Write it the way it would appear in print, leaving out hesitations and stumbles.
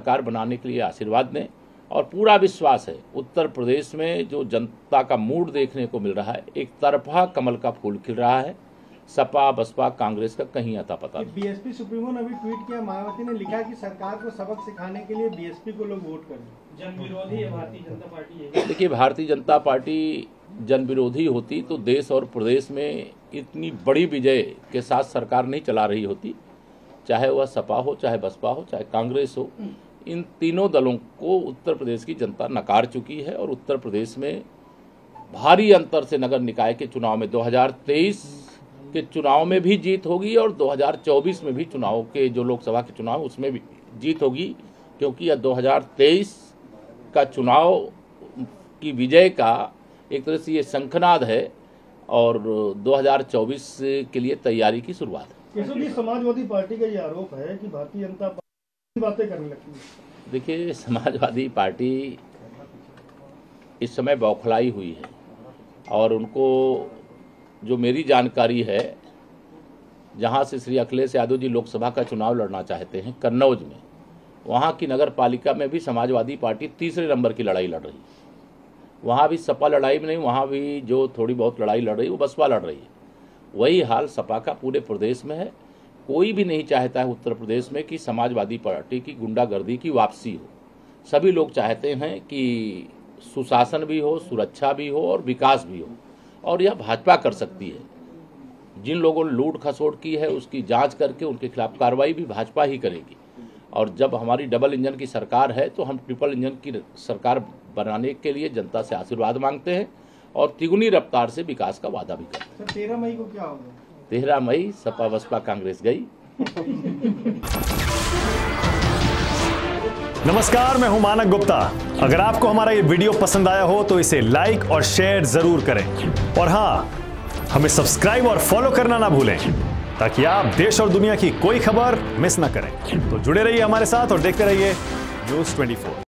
सरकार बनाने के लिए आशीर्वाद दें। और पूरा विश्वास है उत्तर प्रदेश में जो जनता का मूड देखने को मिल रहा है, एक तरफा कमल का फूल खिल रहा है। सपा बसपा कांग्रेस का कहीं आता पता नहीं। बीएसपी सुप्रीमो ने अभी ट्वीट किया, मायावती ने लिखा कि सरकार को सबक सिखाने के लिए बीएसपी को लोग वोट करें। जन विरोधी है भारतीय जनता पार्टी। देखिए, भारतीय जनता पार्टी जन विरोधी होती तो देश और प्रदेश में इतनी बड़ी विजय के साथ सरकार नहीं चला रही होती। चाहे वह सपा हो, चाहे बसपा हो, चाहे कांग्रेस हो, इन तीनों दलों को उत्तर प्रदेश की जनता नकार चुकी है। और उत्तर प्रदेश में भारी अंतर से नगर निकाय के चुनाव में 2023 के चुनाव में भी जीत होगी और 2024 में भी चुनाव के जो लोकसभा के चुनाव उसमें भी जीत होगी, क्योंकि यह 2023 का चुनाव की विजय का एक तरह से ये शंखनाद है और 2024 के लिए तैयारी की शुरुआत है। समाजवादी पार्टी का ये आरोप है कि भारतीय जनता पार्टी बातें करने लगती है। देखिए, समाजवादी पार्टी इस समय बौखलाई हुई है और उनको जो मेरी जानकारी है, जहां से श्री अखिलेश यादव जी लोकसभा का चुनाव लड़ना चाहते हैं कन्नौज में, वहां की नगर पालिका में भी समाजवादी पार्टी तीसरे नंबर की लड़ाई लड़ रही है। वहां भी सपा लड़ाई में नहीं, वहां भी जो थोड़ी बहुत लड़ाई लड़ रही है वो बसपा लड़ रही है। वही हाल सपा का पूरे प्रदेश में है। कोई भी नहीं चाहता है उत्तर प्रदेश में कि समाजवादी पार्टी की गुंडागर्दी की वापसी हो। सभी लोग चाहते हैं कि सुशासन भी हो, सुरक्षा भी हो और विकास भी हो, और यह भाजपा कर सकती है। जिन लोगों ने लूट खसोट की है उसकी जांच करके उनके खिलाफ कार्रवाई भी भाजपा ही करेगी। और जब हमारी डबल इंजन की सरकार है तो हम ट्रिपल इंजन की सरकार बनाने के लिए जनता से आशीर्वाद मांगते हैं और तिगुनी रफ्तार से विकास का वादा भी करते हैं। 13 मई को क्या होगा? 13 मई सपा बसपा कांग्रेस गई। नमस्कार, मैं हूं मानक गुप्ता। अगर आपको हमारा ये वीडियो पसंद आया हो तो इसे लाइक और शेयर जरूर करें, और हाँ, हमें सब्सक्राइब और फॉलो करना ना भूलें ताकि आप देश और दुनिया की कोई खबर मिस ना करें। तो जुड़े रहिए हमारे साथ और देखते रहिए न्यूज़ 24।